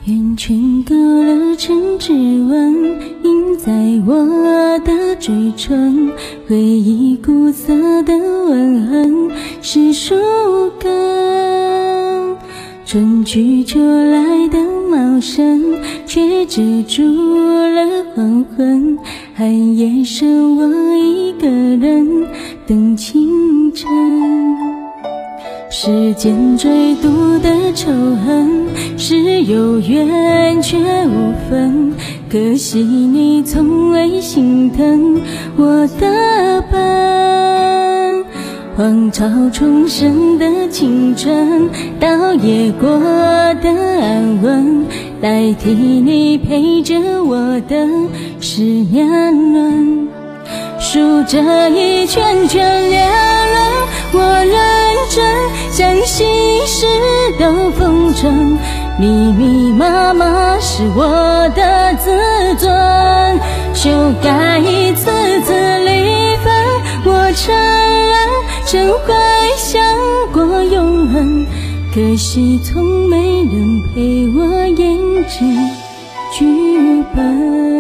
圆圈勾勒成指纹，印在我的嘴唇，回忆古色的吻痕是树根。春去秋来的茂盛，却遮住了黄昏，寒夜剩我一个人等清晨。时间追渡的仇恨，是有缘却无分，可惜你从未心疼我的笨。荒草重生的青春，倒也过的安稳，代替你陪着我的是年轮。数着一圈圈年轮，我认真相信是道风筝，密密麻麻是我的自尊，修改一次次离分，我承认真会想过永恒，可惜从没人陪我演这剧本。